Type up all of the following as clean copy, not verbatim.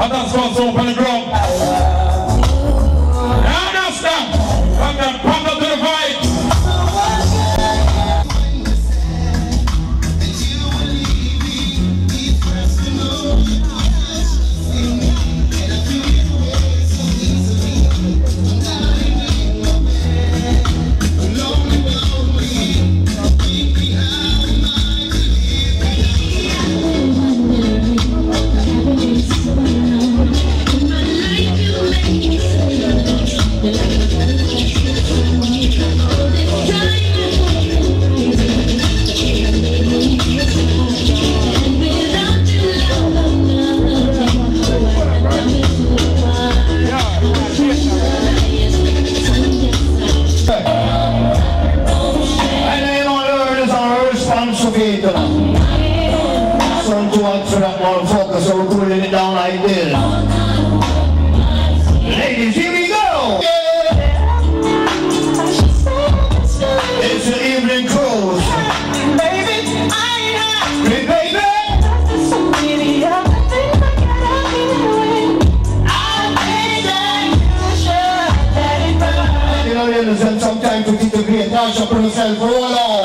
And that's what's open the ground. You understand? From the Patta to the fight. So we're putting it down like this. Ladies, here we go! It's the evening cruise. Baby, hey, baby! You know, you understand, sometimes to keep the great touch up on yourself for all on.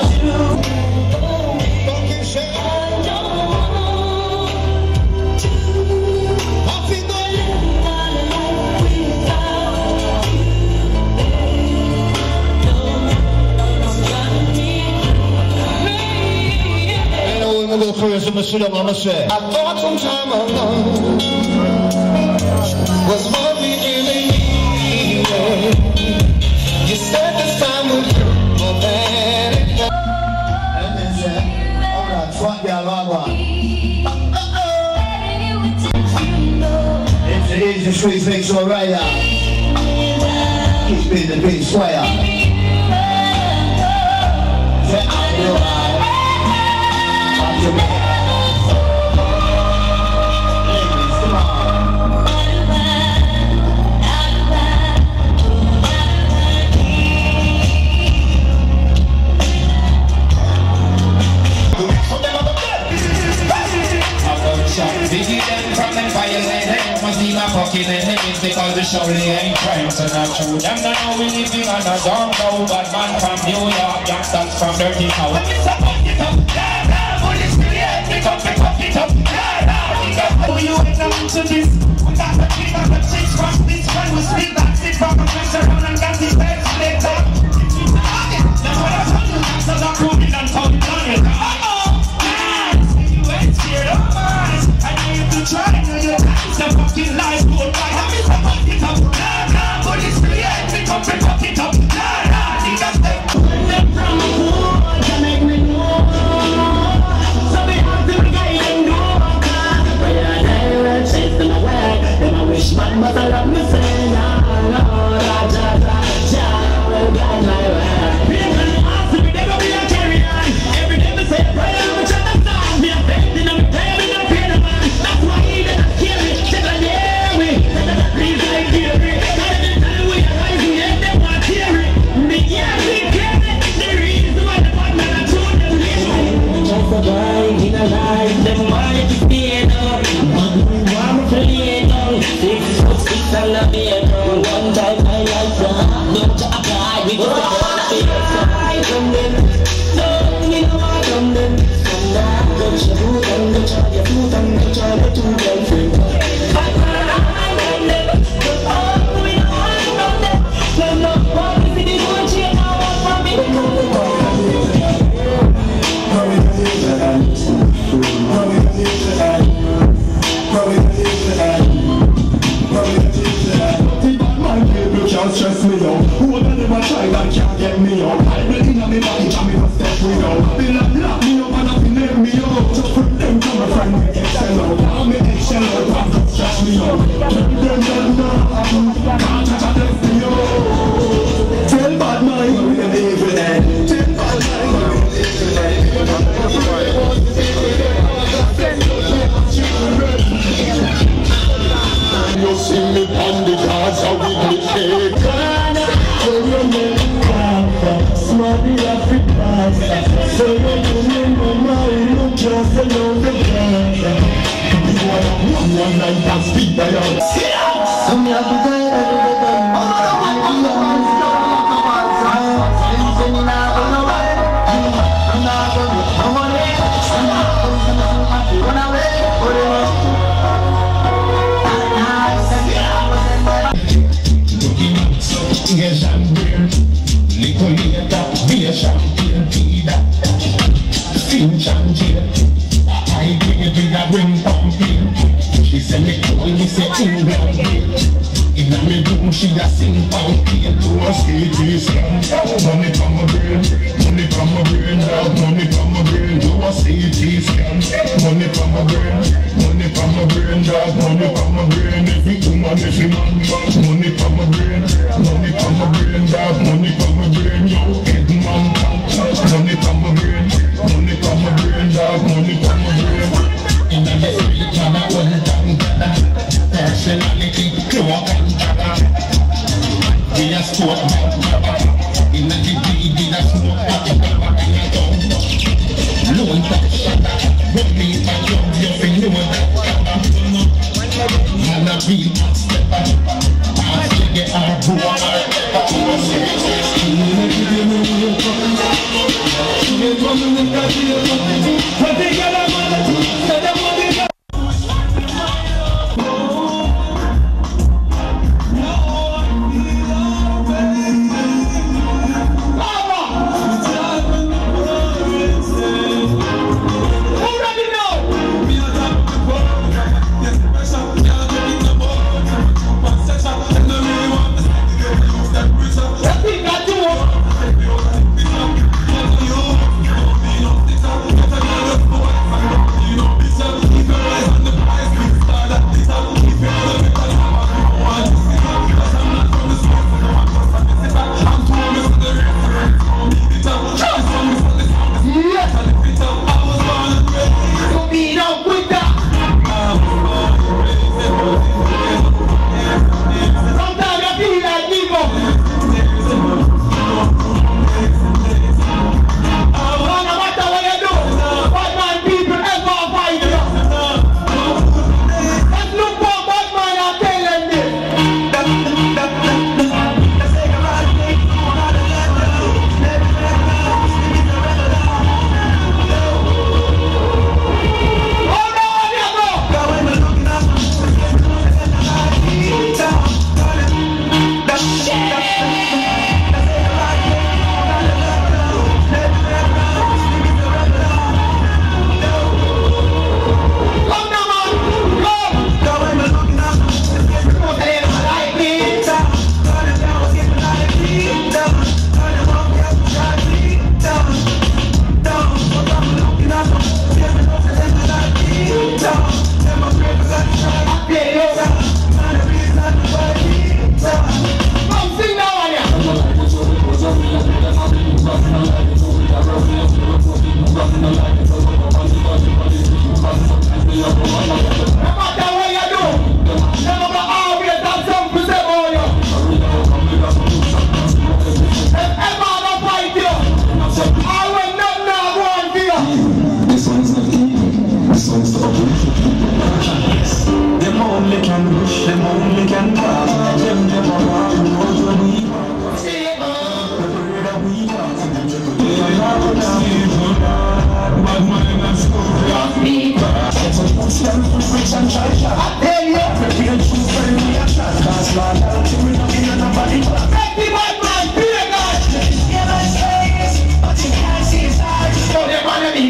Go first, I'm gonna say I thought some time ago was what we really needed. You said this time would be more than it was. Alright, swat y'all on. It's the easy street fix alright now. Keep being the big square. Say I do Biggie them from them violent, must be my pocket and heads because the show they ain't trying to not true. Them don't know we living on a dorm now, but man from New York, youngsters from dirty town. When it's a fuck it up, yeah, yeah, police create it up, fuck it up, yeah, yeah, who you ain't nothing to this? We got the king of the chicks from this one, we split back, sit from a mess around and got his head split up. Now what I told you, so I'm proving and told you done it. Try to your eyes, the fucking lies go by. I'm in the fucking up. Nah, nah, police create me come and fuck it up. Nah, nah, niggas them. Them from the hood, can make me know. So we have to be getting no car. But I never chase them away. Them I wish man, but I love me say, nah, no, da, da, da, da, will guide my way. People ask me, they gon' be a carry on. Every day they say a prayer, which I don't know. Me a faith in them, prayer, me no fear no man. That's why one time I like that. Don't you apply with the side from them. Don't you know I from them. From that, don't you do them. Don't you do them. Don't you do them. I from them. Oh, we know I from them. From the one we see the one she now want from me. Can't stress me out. Who would never try that can't get me out. I really know me body and me must step me out. They lock me up and nothing let me out. Just put them to my friend with Excel out. Now me Excel out and just stress me out. Tell them can't touch a left me out. Tell bad mind when we them evil head. Tell bad mind when we them evil head. You see me on the dance how we make it. So you make it come Smarty Africa. So you remember my look just along the ground. You wanna She said me call me say England in me room she a sing pound cake to a CT scan. Money from my brain, money from my brain, dog. Money from my brain to a CT scan. Money from my brain, money from my brain, dog. Money from my brain, every woman, every man. Money from my brain, money from my brain, dog. Money from my brain, yo, head man. Money from my brain, money from my brain, dog. Money from my brain. In the street, man, I want to personality, cloak and dagger. We are sport man, in the DVD, that's smoke at the back in your tongue. Loan top shatter, when me and you feel know that. Man, a real man stepper, pass you get our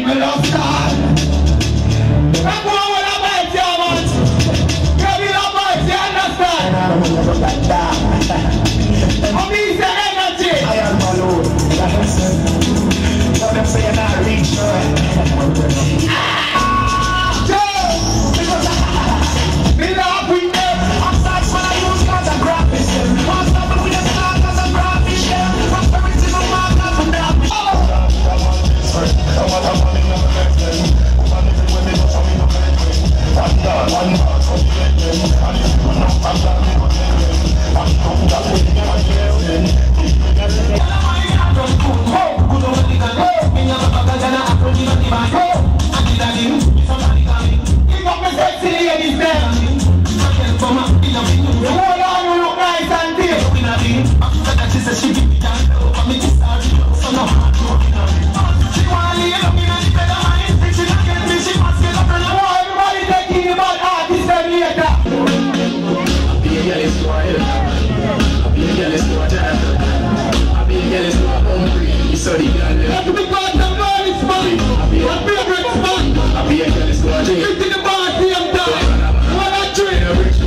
That's what I want to buy, man. Sorry, girl. That's because the man is mine. My favorite spot. I'll be a girl, it's going to Get to the bar, same time. What a trick.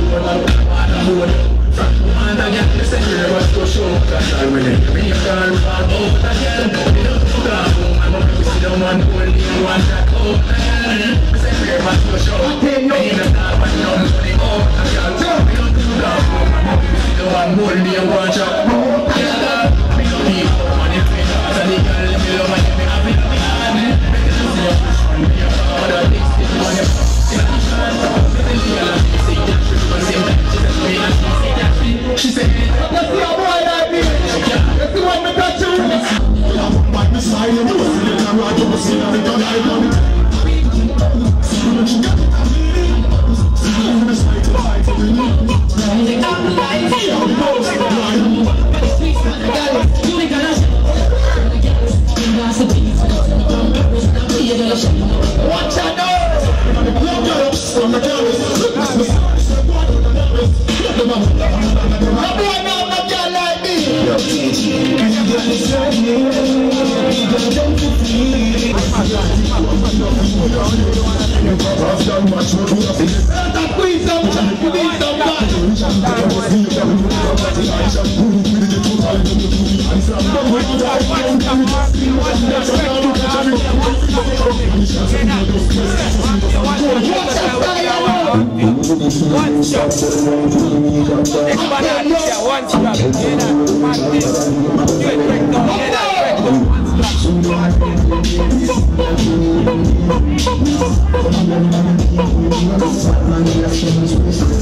And I get the same way was to show that I will bring a girl out of the girl. I'm up to see the one who will be one that oh, the same way was to show. I'm in the dark, but no one for the oh, I can't tell me not to go. I'm up to see the one who will be one shot. We don't need money, because I need girl, if you love me, I'm happy to be on it. Make it just your passion, be your father, this is one of she said, let's see a boy like me. Let's see what me touch you. I'm back beside you. You see the camera, you see the video live on it. Watch out now. One shot. Everybody out there, one shot. You know, man, this. You ain't break down, you know, break down. One shot.